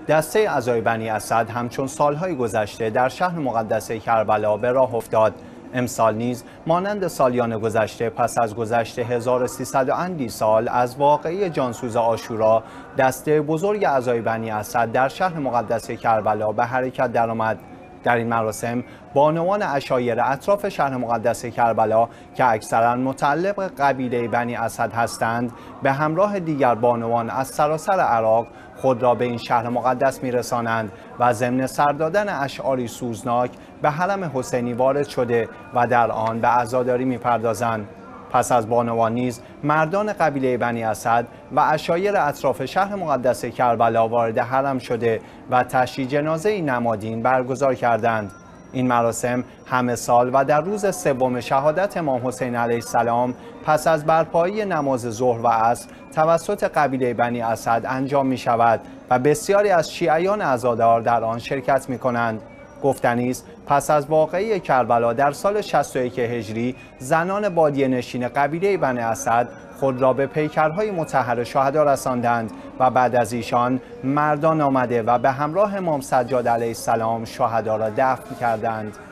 دسته اعضای بنی اسد همچون سالهای گذشته در شهر مقدس کربلا به راه افتاد. امسال نیز مانند سالیان گذشته پس از گذشت 1300 اندی سال از واقعه جانسوز عاشورا، دسته بزرگ اعضای بنی اسد در شهر مقدس کربلا به حرکت درآمد. در این مراسم بانوان عشایر اطراف شهر مقدس کربلا که اکثرا متعلق قبیله بنی اسد هستند، به همراه دیگر بانوان از سراسر عراق خود را به این شهر مقدس می‌رسانند و ضمن سر دادن اشعاری سوزناک به حرم حسینی وارد شده و در آن به عزاداری می‌پردازند. پس از بانوان نیز مردان قبیله بنی اسد و عشایر اطراف شهر مقدس کربلا وارد حرم شده و تشییع جنازه نمادین برگزار کردند. این مراسم همه سال و در روز سوم شهادت امام حسین علیه السلام پس از برپایی نماز ظهر و عصر توسط قبیله بنی اسد انجام می شود و بسیاری از شیعیان عزادار در آن شرکت می کنند. گفتنی است پس از واقعه کربلا در سال 61 هجری زنان بادیه نشین قبیله بنی اسد خود را به پیکرهای مطهر شهدا رساندند و بعد از ایشان مردان آمده و به همراه امام سجاد علیه السلام شهدا را دفن کردند.